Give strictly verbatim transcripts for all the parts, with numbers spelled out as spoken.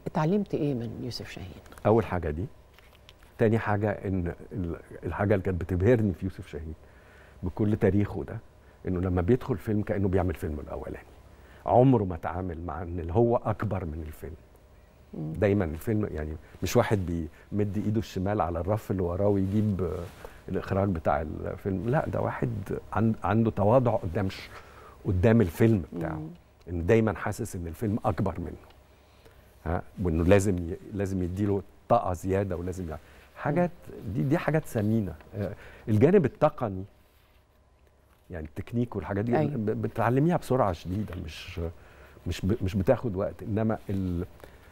اتعلمت ايه من يوسف شاهين؟ اول حاجه دي. تاني حاجه ان الحاجه اللي كانت بتبهرني في يوسف شاهين بكل تاريخه ده، انه لما بيدخل فيلم كانه بيعمل فيلم الاولاني. عمره ما تعامل مع ان اللي هو اكبر من الفيلم. دايما الفيلم يعني مش واحد بيمد ايده الشمال على الرف اللي وراه ويجيب الاخراج بتاع الفيلم، لا ده واحد عنده تواضع قدام قدام الفيلم بتاعه، انه دايما حاسس ان الفيلم اكبر منه، ها، وانه لازم ي... لازم يديله طاقه زياده، ولازم يعني حاجات دي دي حاجات ثمينه. الجانب التقني يعني التكنيك والحاجات دي أيوة. بتعلميها بسرعه شديده، مش مش ب... مش بتاخد وقت. انما ال...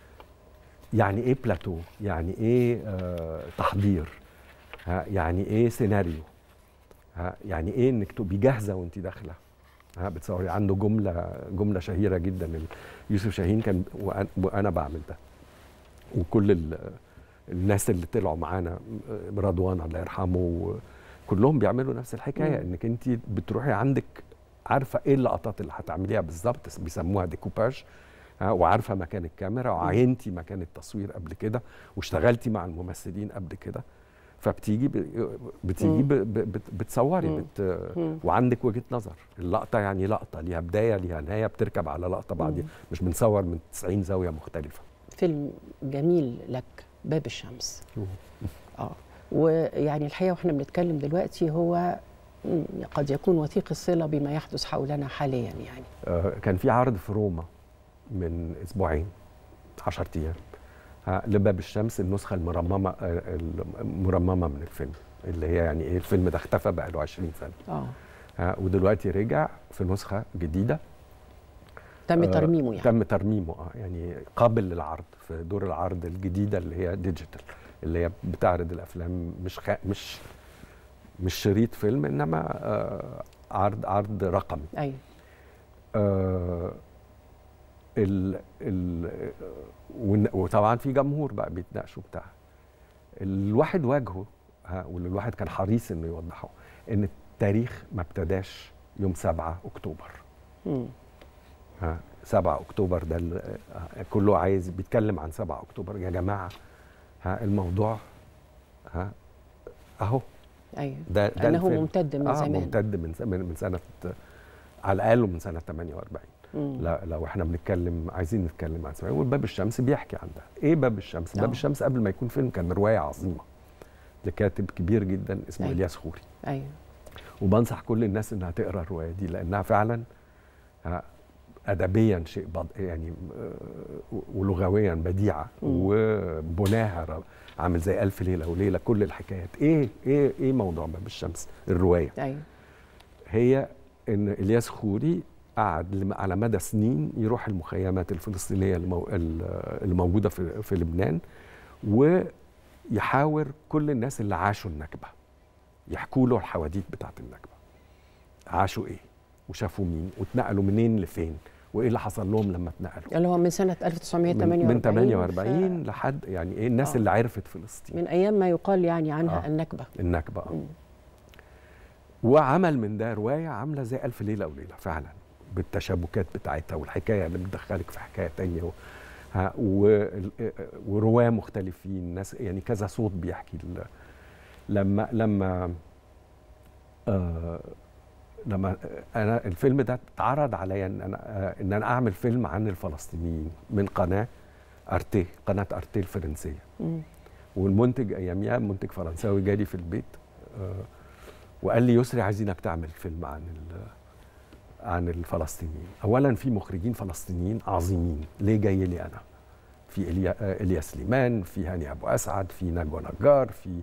يعني ايه بلاتو، يعني ايه آه تحضير، ها، يعني ايه سيناريو، ها، يعني ايه انك تبقي جاهزه وانت داخله، ها، بتصوري. عنده جمله جمله شهيره جدا يوسف شاهين كان وانا بعمل ده، وكل الناس اللي طلعوا معانا، رضوان الله يرحمه، كلهم بيعملوا نفس الحكايه. انك انت بتروحي عندك عارفه ايه اللقطات اللي هتعمليها بالظبط، بيسموها ديكوباج، وعارفه مكان الكاميرا، وعينتي مكان التصوير قبل كده، واشتغلتي مع الممثلين قبل كده، فبتيجي بتيجي بتصوري بت وعندك وجهه نظر. اللقطه يعني لقطه ليها بدايه ليها نهايه، بتركب على لقطه بعدين، مش بنصور من تسعين زاويه مختلفه. فيلم جميل لك، باب الشمس. اه ويعني الحقيقه واحنا بنتكلم دلوقتي هو قد يكون وثيق الصله بما يحدث حولنا حاليا يعني. آه كان في عرض في روما من اسبوعين عشرة ايام لباب الشمس، النسخه المرممه المرممه من الفيلم، اللي هي يعني ايه، الفيلم ده اختفى بقى له عشرين سنه. اه ودلوقتي رجع في نسخه جديده تم ترميمه يعني. تم ترميمه اه يعني قابل للعرض في دور العرض الجديده اللي هي ديجيتال، اللي هي بتعرض الافلام مش خ... مش مش شريط فيلم، انما آه عرض عرض رقمي. ايوه. آه ال ال وطبعا في جمهور بقى بيتناقشوا بتاع. الواحد واجهه، ها، واللي الواحد كان حريص انه يوضحه، ان التاريخ ما ابتداش يوم سبعة اكتوبر. امم ها سبعة اكتوبر ده كله عايز بيتكلم عن سبعة اكتوبر. يا جماعه، ها، الموضوع ها اهو. ايوه. ده ده انه ممتد من آه زمان. ممتد من من سنه، على الاقل من سنه ثمانية وأربعين. لا لو احنا بنتكلم عايزين نتكلم عن سبعين، والباب الشمس بيحكي عن ده. ايه باب الشمس؟ أوه. باب الشمس قبل ما يكون فيلم كان روايه عظيمه لكاتب كبير جدا اسمه أيوة. الياس خوري. ايوه. وبنصح كل الناس انها تقرا الروايه دي، لانها فعلا ادبيا شيء بض... يعني ولغويا بديعه، وبناها عامل زي الف ليله وليله. كل الحكايات ايه ايه ايه موضوع باب الشمس الروايه. ايوه. هي ان الياس خوري قعد على مدى سنين يروح المخيمات الفلسطينيه اللي موجوده في في لبنان، ويحاور كل الناس اللي عاشوا النكبه، يحكوا له الحواديت بتاعت النكبه، عاشوا ايه وشافوا مين واتنقلوا منين لفين وايه اللي حصل لهم لما اتنقلوا، اللي هو من سنه ألف وتسعمائة وثمانية وأربعين من ثمانية وأربعين ف... لحد يعني ايه الناس آه. اللي عرفت فلسطين من ايام ما يقال يعني عنها آه. النكبه. النكبه آه. وعمل من ده روايه عامله زي الف ليله وليله فعلا، بالتشابكات بتاعتها والحكايه اللي بتدخلك في حكايه ثانيه، و... ها و... ورواه مختلفين، ناس يعني كذا صوت بيحكي ال... لما لما آه لما انا الفيلم ده اتعرض عليا ان انا ان انا اعمل فيلم عن الفلسطينيين من قناه ارتي، قناه ارتي الفرنسيه. مم. والمنتج اياميها منتج فرنساوي جالي في البيت آه وقال لي يسري عايزينك تعمل فيلم عن عن الفلسطينيين. اولا في مخرجين فلسطينيين عظيمين، ليه جاي لي انا؟ في إليا إليا سليمان، في هاني ابو اسعد، في نجوى نجار، في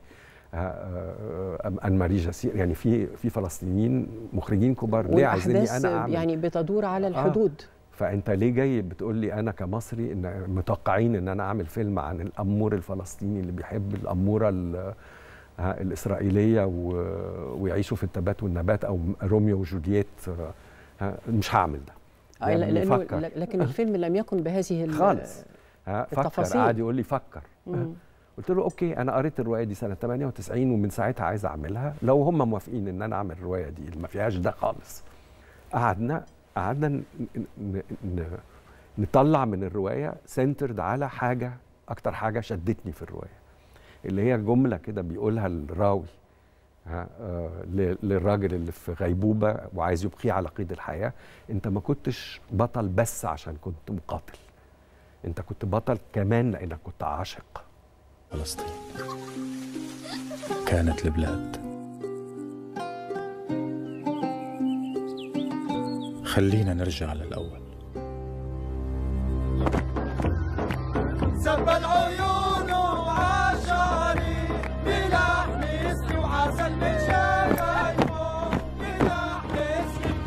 أن ماري جاسير، يعني في في فلسطينيين مخرجين كبار، ليه عايزيني انا اعمل؟ يعني بتدور على الحدود. آه فانت ليه جاي بتقول لي انا كمصري ان متوقعين ان انا اعمل فيلم عن الامور الفلسطيني اللي بيحب الاموره الاسرائيليه ويعيشوا في التبات والنبات، او روميو وجولييت؟ مش هعمل ده. يعني لأنه لكن الفيلم لم يكن بهذه خالص. التفاصيل. قعد يقول لي فكر. مم. قلت له اوكي، انا قريت الروايه دي سنه ثمانية وتسعين ومن ساعتها عايز اعملها، لو هم موافقين ان انا اعمل الروايه دي اللي ما فيهاش ده خالص. قعدنا قعدنا نطلع من الروايه سنترد على حاجه، اكتر حاجه شدتني في الروايه، اللي هي جمله كده بيقولها الراوي ها آه للراجل اللي في غيبوبه وعايز يبقيه على قيد الحياه: انت ما كنتش بطل بس عشان كنت مقاتل، انت كنت بطل كمان لانك كنت عاشق. فلسطين كانت البلاد. خلينا نرجع للأول. سب العيون وعشاني بلحم اسمي وعسل من شفايفه بلحم اسمي.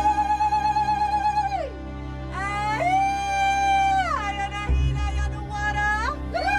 يا نهيلة يا نوارة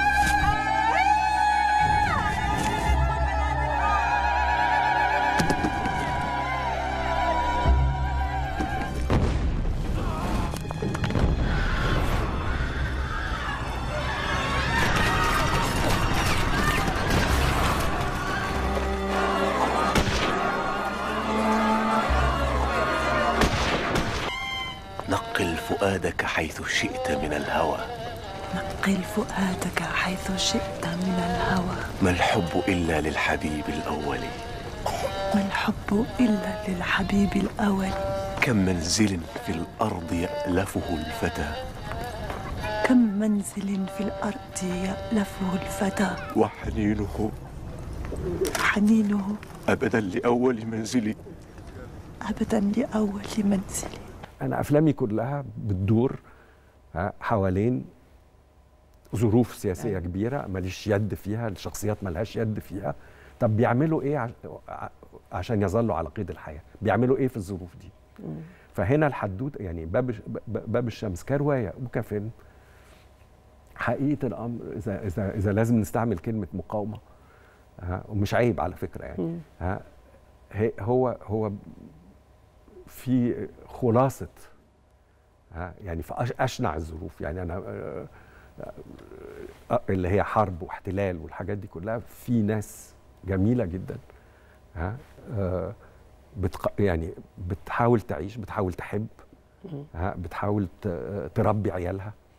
نقل فؤادك حيث شئت من الهوى. نقل فؤادك حيث شئت من الهوى. ما الحب إلا للحبيب الأول. ما الحب إلا للحبيب الأول. كم منزل في الأرض يألفه الفتى. كم منزل في الأرض يألفه الفتى. وحنينه حنينه أبدا لأول منزلي. أبدا لأول منزلي. أنا أفلامي كلها بتدور حوالين ظروف سياسية كبيرة ماليش يد فيها، الشخصيات مالهاش يد فيها. طب بيعملوا إيه عشان يظلوا على قيد الحياة؟ بيعملوا إيه في الظروف دي؟ فهنا الحدود يعني باب باب الشمس كرواية وكفيلم، حقيقة الأمر إذا إذا إذا لازم نستعمل كلمة مقاومة، ها ومش عيب على فكرة يعني، ها هو هو في خلاصة ها يعني في أشنع الظروف، يعني أنا اللي هي حرب واحتلال والحاجات دي كلها، في ناس جميلة جدا ها بتق... يعني بتحاول تعيش، بتحاول تحب، ها بتحاول تربي عيالها،